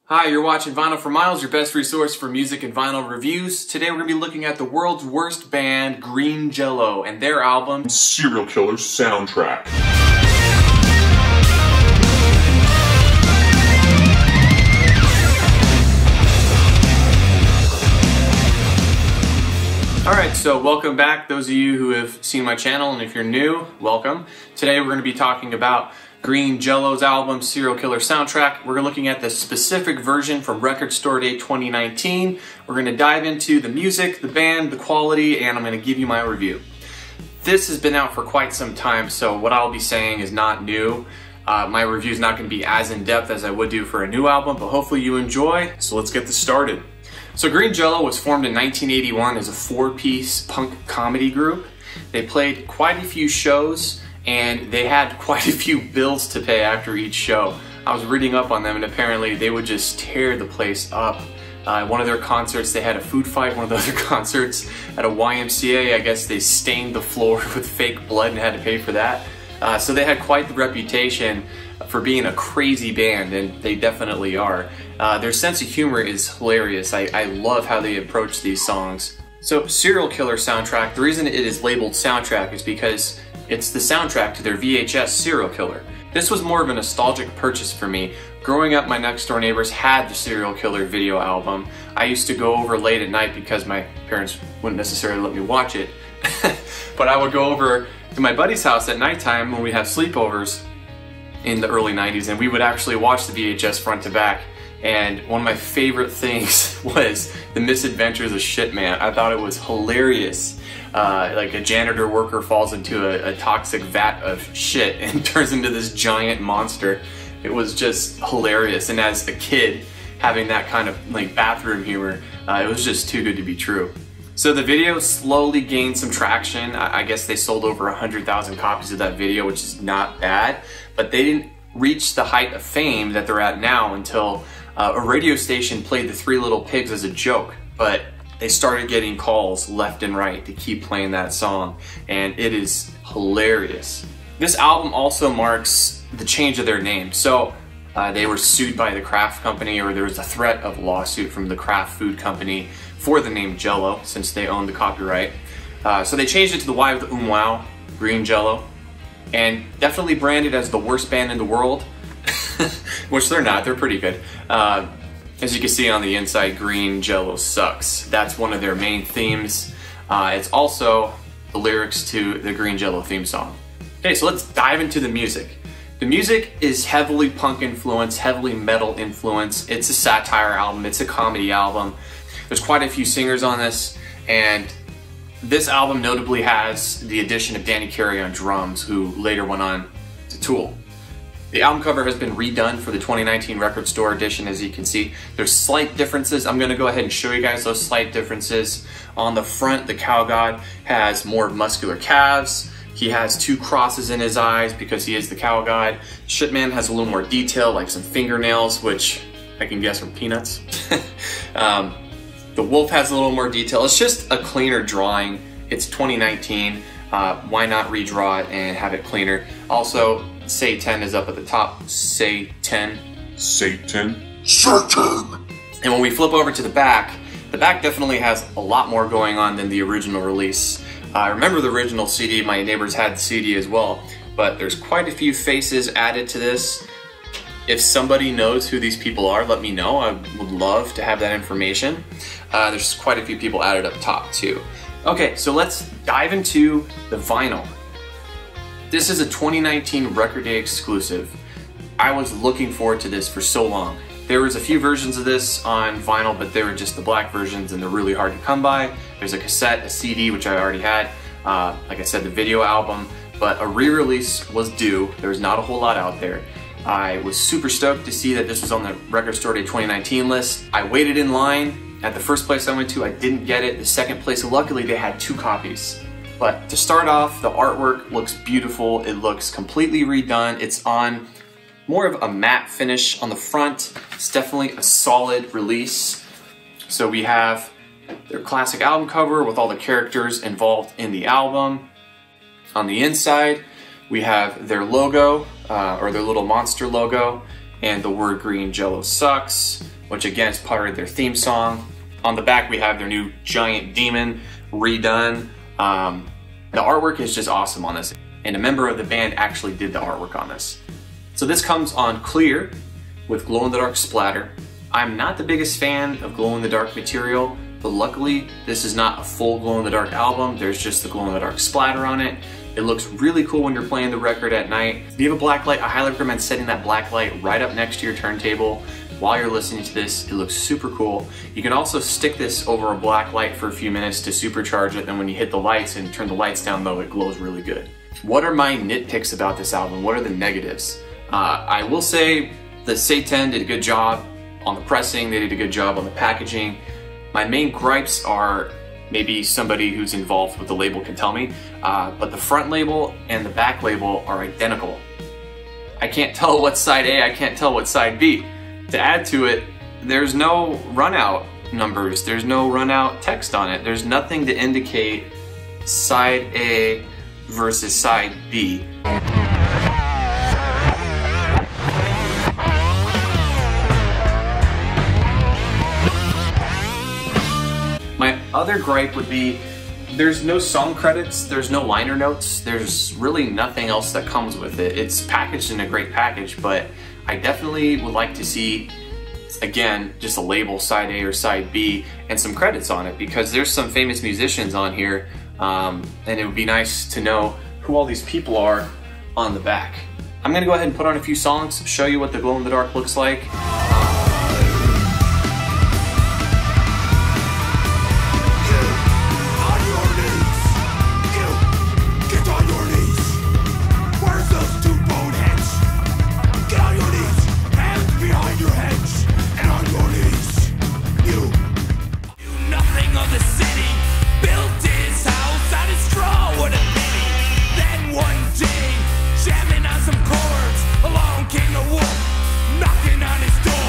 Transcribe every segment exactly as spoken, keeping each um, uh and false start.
Hi, you're watching Vinyl for Miles, your best resource for music and vinyl reviews. Today we're going to be looking at the world's worst band, Green Jellÿ, and their album, Cereal Killer Sountrack. Alright, so welcome back, those of you who have seen my channel, and if you're new, welcome. Today we're going to be talking about Green Jellÿ's album, Cereal Killer Sountrack. We're looking at the specific version from Record Store Day twenty nineteen. We're going to dive into the music, the band, the quality, and I'm going to give you my review. This has been out for quite some time, so what I'll be saying is not new. Uh, my review is not going to be as in-depth as I would do for a new album, but hopefully you enjoy, so let's get this started. So Green Jellÿ was formed in nineteen eighty-one as a four-piece punk comedy group. They played quite a few shows, and they had quite a few bills to pay after each show. I was reading up on them, and apparently they would just tear the place up. Uh, one of their concerts, they had a food fight. One of the other concerts at a Y M C A, I guess they stained the floor with fake blood and had to pay for that. Uh, so they had quite the reputation for being a crazy band, and they definitely are. Uh, their sense of humor is hilarious. I, I love how they approach these songs. So Cereal Killer Sountrack, the reason it is labeled soundtrack is because it's the soundtrack to their V H S Serial Killer. This was more of a nostalgic purchase for me. Growing up, my next door neighbors had the Serial Killer video album. I used to go over late at night because my parents wouldn't necessarily let me watch it. But I would go over to my buddy's house at nighttime when we have sleepovers in the early nineties, and we would actually watch the V H S front to back. And one of my favorite things was the misadventures of Shit Man. I thought it was hilarious. Uh, like a janitor worker falls into a, a toxic vat of shit and turns into this giant monster. It was just hilarious, and as a kid having that kind of like bathroom humor, uh, it was just too good to be true. So the video slowly gained some traction. I, I guess they sold over one hundred thousand copies of that video, which is not bad, but they didn't reach the height of fame that they're at now until uh, a radio station played the Three Little Pigs as a joke, but they started getting calls left and right to keep playing that song, and it is hilarious. This album also marks the change of their name. So uh, they were sued by the Kraft company, or there was a threat of a lawsuit from the Kraft food company for the name Jell-o, since they owned the copyright. Uh, so they changed it to the Y with the umlau, Green Jellÿ, and definitely branded as the worst band in the world, which they're not, they're pretty good. Uh, As you can see on the inside, Green Jellÿ sucks. That's one of their main themes. Uh, it's also the lyrics to the Green Jellÿ theme song. Okay, so let's dive into the music. The music is heavily punk influence, heavily metal influence. It's a satire album, it's a comedy album. There's quite a few singers on this, and this album notably has the addition of Danny Carey on drums, who later went on to Tool. The album cover has been redone for the twenty nineteen Record Store edition, as you can see. There's slight differences. I'm going to go ahead and show you guys those slight differences. On the front, the cow god has more muscular calves. He has two crosses in his eyes because he is the cow god. Shitman has a little more detail, like some fingernails, which I can guess are peanuts. um, the wolf has a little more detail. It's just a cleaner drawing. It's twenty nineteen. Uh, why not redraw it and have it cleaner? Also, Satan is up at the top. Satan. Satan. Satan. And when we flip over to the back, the back definitely has a lot more going on than the original release. I uh, remember the original C D, my neighbors had the C D as well, but there's quite a few faces added to this. If somebody knows who these people are, let me know. I would love to have that information. Uh, there's quite a few people added up top too. Okay, so let's dive into the vinyl. This is a twenty nineteen Record Day exclusive. I was looking forward to this for so long. There was a few versions of this on vinyl, but they were just the black versions, and they're really hard to come by. There's a cassette, a C D, which I already had. Uh, like I said, the video album, but a re-release was due. There was not a whole lot out there. I was super stoked to see that this was on the Record Store Day twenty nineteen list. I waited in line. At the first place I went to, I didn't get it. The second place, luckily they had two copies. But to start off, the artwork looks beautiful. It looks completely redone. It's on more of a matte finish on the front. It's definitely a solid release. So we have their classic album cover with all the characters involved in the album. On the inside, we have their logo, uh, or their little monster logo, and the word Green Jellÿ sucks. which again is part of their theme song. On the back we have their new giant demon redone. Um, the artwork is just awesome on this, and a member of the band actually did the artwork on this. So this comes on clear with glow-in-the-dark splatter. I'm not the biggest fan of glow-in-the-dark material, but luckily this is not a full glow-in-the-dark album. There's just the glow-in-the-dark splatter on it. It looks really cool when you're playing the record at night. If you have a black light, I highly recommend setting that black light right up next to your turntable while you're listening to this. It looks super cool. You can also stick this over a black light for a few minutes to supercharge it, and when you hit the lights and turn the lights down low, it glows really good. What are my nitpicks about this album? What are the negatives? Uh, I will say the Satan did a good job on the pressing, they did a good job on the packaging. My main gripes are, maybe somebody who's involved with the label can tell me, uh, but the front label and the back label are identical. I can't tell what's side A, I can't tell what's side B. To add to it, there's no run out numbers, there's no run out text on it, there's nothing to indicate side A versus side B. My other gripe would be there's no song credits, there's no liner notes, there's really nothing else that comes with it. It's packaged in a great package, but I definitely would like to see, again, just a label side A or side B and some credits on it, because there's some famous musicians on here, um, and it would be nice to know who all these people are on the back. I'm gonna go ahead and put on a few songs, show you what the glow in the dark looks like. Along came the wolf, knocking on his door.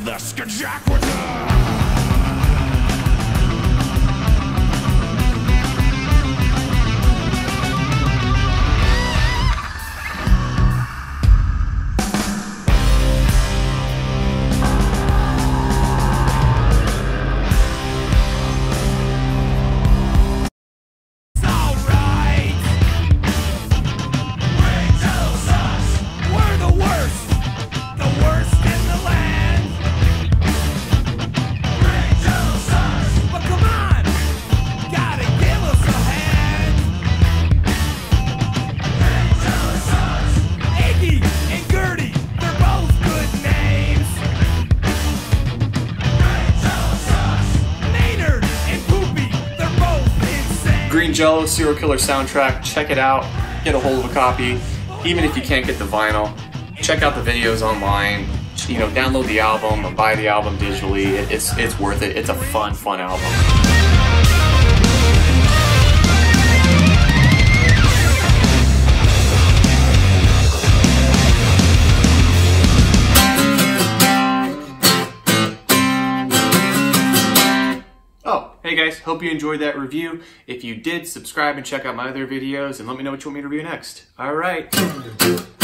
The Skajack was Green Jellÿ Cereal Killer Sountrack. Check it out. Get a hold of a copy. Even if you can't get the vinyl, check out the videos online. You know, download the album or buy the album digitally. It, it's it's worth it. It's a fun, fun album. Hey guys, hope you enjoyed that review. If you did, subscribe and check out my other videos and let me know what you want me to review next. All right.